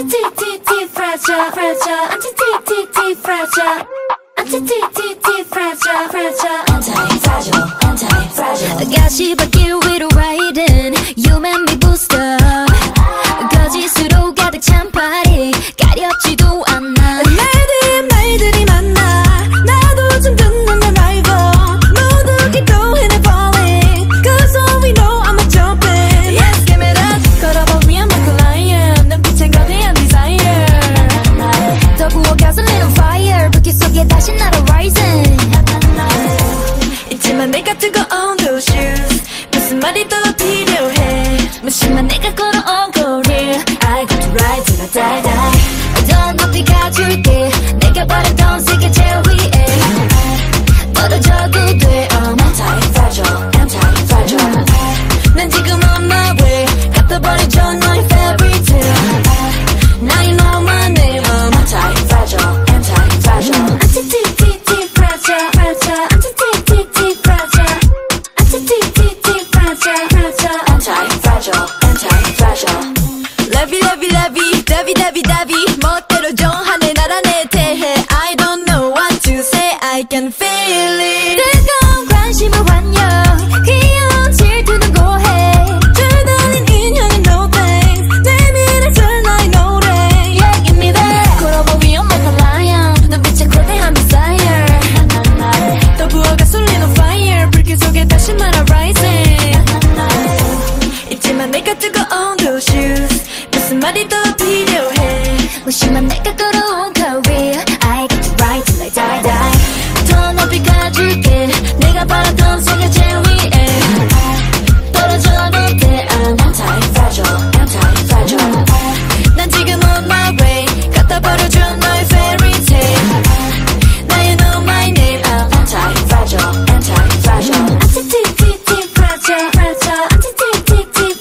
Antifragile, fragile, antifragile, antifragile, fragile, antifragile, antifragile. 가시밭길 위로 riding, you make me boost up. 거짓으로 가득 찬 party, 가렵지도 않아. 말들이 많아, 나도 좀 듣는 내 rival. 모두 keep going and falling, cause all we know I'm a jumping. Yes, give it up, 걸어봐 위험 like a lion. 눈빛엔 거대한 desire. 더 구워 gasoline on fire, 불길 속에 다시 날아 rising. 있지만 내가 뜨거운 those shoes, 무슨 말이 더 필요해. 무심한 내가 걸어온 거리, I got to ride till I die, die. 더 높이 가줄게, 내가 바라던 세계 제일 위에. 떨어져도 돼, I'm anti-fragile, anti-fragile. 난 지금 on my way, 갚아버리죠 너의 fairy tale. Now you know my name, I'm anti-fragile, anti-fragile. Anti-fragile, fragile, anti-fragile, anti-fragile, fragile, anti-fragile, anti-fragile. Levy, levy, levy, davy, davy, davy. 멋대로 정하네 나라 내 대해. I don't know what to say, I can feel it. 뜨거운 관심을 환영, 귀여운 질투는 고해. 줄달린 인형은 no thanks, 내밀어줄 나의 노래. Yeah, give me that. 걸어봐 위험 like a lion, 눈빛에 거대한 desire. 더 부어가 쏠린 on fire, 불길 속에 다시 말아 rising. 있지만 내가 뜨거운 those shoes, 무슨 말이 더 필요해. 무심한 내가 걸어온 career, I get to ride till I die, die. 더 높이 가줄게, 내가 바라던 세계 제일 위에. 떨어져도 돼, I'm anti-fragile, anti-fragile. 난 지금 on my way, 갖다 버려줘 너의 fairy tale. Now you know my name, I'm anti-fragile, anti-fragile. Anti-fragile, fragile, anti-fragile,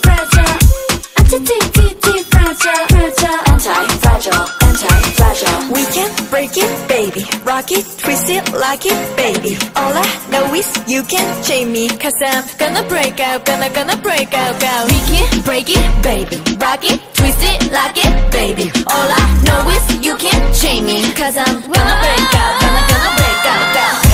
anti-fragile, fragile, anti-fragile, anti-fragile. We can break it, baby, rock it, twist it, like it, baby. All I know is you can chain me, cause I'm gonna break out, gonna break out, out. We can break it, baby, rock it, twist it, like it, baby. All I know is you can chain me, cause I'm gonna break out, gonna break out, out.